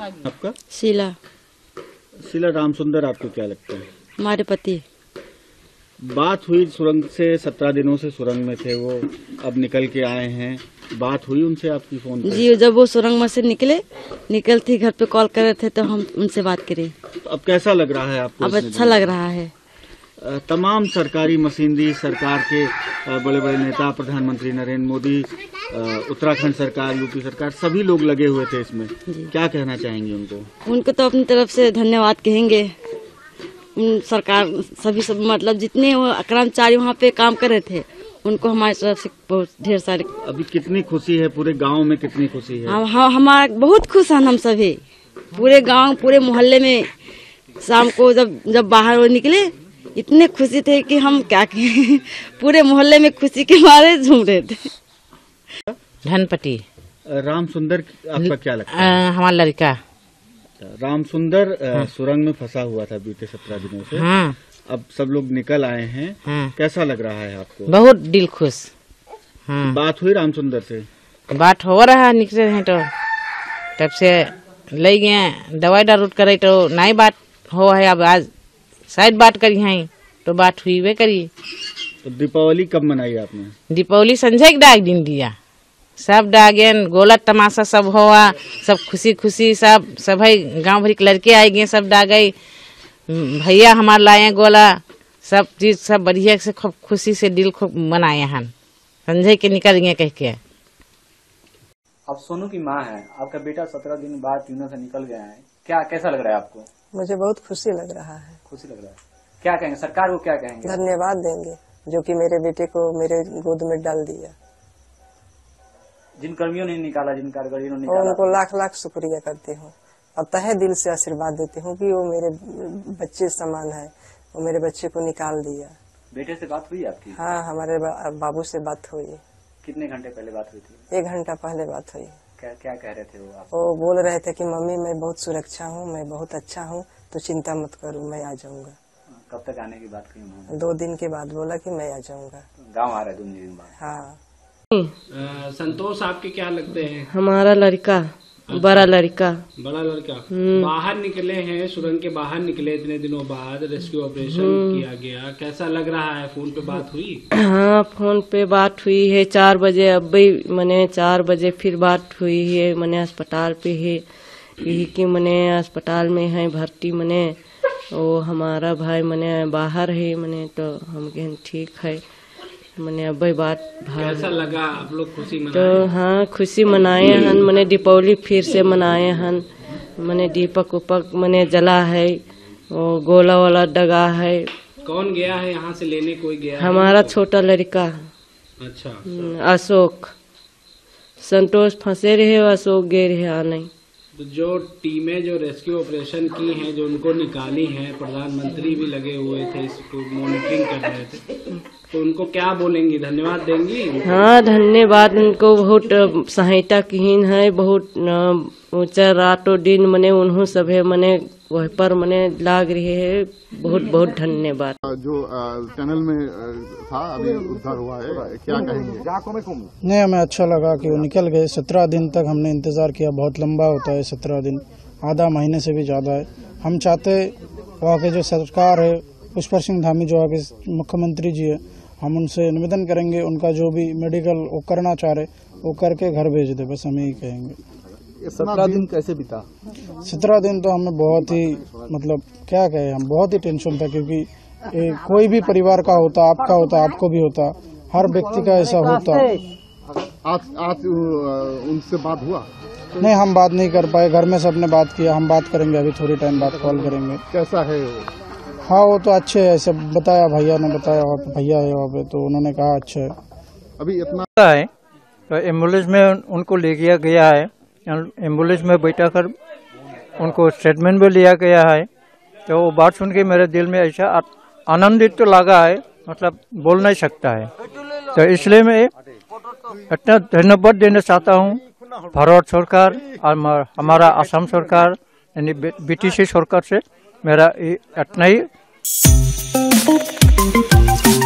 आपका? शीला रामसुंदर आपको क्या लगता है? हमारे पति। बात हुई सुरंग से, 17 दिनों से सुरंग में थे वो, अब निकल के आए हैं, बात हुई उनसे आपकी फोन पे? जी, जब वो सुरंग में से निकलती घर पे कॉल कर रहे थे तो हम उनसे बात करें। तो अब कैसा लग रहा है आपको? अब अच्छा लग रहा है। तमाम सरकारी मशीनरी, सरकार के बड़े बड़े नेता, प्रधानमंत्री नरेंद्र मोदी, उत्तराखंड सरकार, यूपी सरकार, सभी लोग लगे हुए थे इसमें, क्या कहना चाहेंगे उनको? उनको तो अपनी तरफ से धन्यवाद कहेंगे। सरकार सभी सब मतलब जितने कर्मचारी वहाँ पे काम कर रहे थे उनको हमारी तरफ से बहुत ढेर सारे। अभी कितनी खुशी है पूरे गांव में? कितनी खुशी है? हमारा बहुत खुश हैं हम सभी, पूरे गांव पूरे मोहल्ले में। शाम को जब बाहर वो निकले इतने खुशी थे कि हम क्या कहें, पूरे मोहल्ले में खुशी के मारे झूम रहे थे। धनपति रामसुंदर आपका क्या लगता है? हमारा लड़का रामसुंदर सुरंग में फंसा हुआ था बीते 17 दिनों से। अब सब लोग निकल आए हैं, कैसा लग रहा है आपको? बहुत दिल खुश। बात हुई रामसुंदर से? बात हो रहा है, निकले हैं तो तब से ले गए दवाई दारू करे तो नहीं बात हो है। अब आज शायद बात करी है तो बात हुई वे करी। तो दीपावली कब मनाई आपने? दीपावली संजय के डाक दिन दिया, सब डागेन गोला तमाशा सब हुआ, सब खुशी खुशी सब भाई गांव भर के लड़के आए गए, सब डागे, भैया हमारे लाए गोला, सब चीज सब बढ़िया से खूब खुशी से दिल खूब मनाए हैं। संजय के निकल गए कह के। आप सोनू की माँ है, आपका बेटा 17 दिन बाद तीनों से निकल गया है, क्या कैसा लग रहा है आपको? मुझे बहुत खुशी लग रहा है। खुशी लग रहा है, क्या कहेंगे सरकार को, क्या कहेंगे? धन्यवाद देंगे जो कि मेरे बेटे को मेरे गोद में डाल दिया। जिन कर्मियों ने निकाला, जिन कारीगरों ने निकाला, उनको लाख लाख शुक्रिया करती हूँ और तहे दिल से आशीर्वाद देती हूँ कि वो मेरे बच्चे समान है, वो मेरे बच्चे को निकाल दिया। बेटे से बात हुई आपकी? हाँ, हमारे बाबू से बात हुई। कितने घंटे पहले बात हुई थी? 1 घंटा पहले बात हुई। क्या कह रहे थे वो आप? वो बोल रहे थे कि मम्मी मैं बहुत सुरक्षा हूँ, मैं बहुत अच्छा हूँ, तो चिंता मत करो, मैं आ जाऊंगा। कब तक आने की बात कही उन्होंने? 2 दिन के बाद बोला कि मैं आ जाऊंगा। गाँव आ रहा है 2 दिन बाद? हाँ। संतोष आपके क्या लगते हैं? हमारा लड़का। अच्छा। बड़ा लड़का। बाहर निकले हैं, सुरंग के बाहर निकले इतने दिनों बाद, रेस्क्यू ऑपरेशन किया गया, कैसा लग रहा है? फोन पे बात हुई? हाँ, फोन पे बात हुई है 4 बजे। अब भी मैंने 4 बजे फिर बात हुई है, मैंने अस्पताल पे है यही कि मैंने अस्पताल में है भर्ती। मैंने वो हमारा भाई मैंने बाहर है, मैंने तो हम कहें ठीक है। मैंने अब बात कैसा लगा? आप लोग खुशी मनाए? तो हाँ, खुशी मनाए हन। मैंने दीपावली फिर से मनाए हन। मैंने दीपक उपक मैंने जला है, वो गोला वाला डगा है। कौन गया है यहाँ से लेने? कोई गया? हमारा छोटा लड़का। अच्छा। अशोक। संतोष फंसे रहे, अशोक गए रहे आने। तो जो टीमें जो रेस्क्यू ऑपरेशन की हैं, जो उनको निकाली हैं, प्रधानमंत्री भी लगे हुए थे, इसको मॉनिटरिंग कर रहे थे, तो उनको क्या बोलेंगी? धन्यवाद देंगी? हाँ, धन्यवाद। उनको बहुत सहायता कीन है, बहुत ऊंचा रातों दिन मने उन्हों सभे मने वह पर मने लाग रहे है। बहुत बहुत धन्यवाद। जो टनल में था अभी उद्धार हुआ है, क्या कहेंगे? नहीं, हमें अच्छा लगा कि वो निकल गए। 17 दिन तक हमने इंतजार किया, बहुत लंबा होता है 17 दिन, आधा महीने से भी ज्यादा है। हम चाहते वहाँ के जो सरकार है, पुष्पर सिंह धामी जो आगे मुख्यमंत्री जी है, हम उनसे निवेदन करेंगे उनका जो भी मेडिकल वो करना चाह रहे वो करके घर भेज दे, बस हम यही कहेंगे। 17 दिन कैसे बीता? 17 दिन तो हमें बहुत ही मतलब क्या कहे, हम बहुत ही टेंशन था, क्योंकि कोई भी परिवार का होता, आपका होता, आपको भी होता, हर व्यक्ति का ऐसा होता। आज उनसे बात हुआ? नहीं, हम बात नहीं कर पाए, घर में सबने बात किया। हम बात करेंगे अभी थोड़ी टाइम बाद, कॉल करेंगे। कैसा है वो? हाँ, वो तो अच्छे है, सब बताया, भैया ने बताया, भैया है वहाँ पे, तो उन्होंने कहा अच्छा है। अभी इतना है तो एम्बुलेंस में उनको ले गया है, एम्बुलेंस में बैठा कर उनको स्टेटमेंट भी लिया गया है। तो वो बात सुन के मेरे दिल में ऐसा आनंदित तो लगा है, मतलब बोल नहीं सकता है। तो इसलिए मैं इतना धन्यवाद देना चाहता हूँ भारत सरकार और हमारा असम सरकार यानी BTC सरकार से। मेरा इतना ही।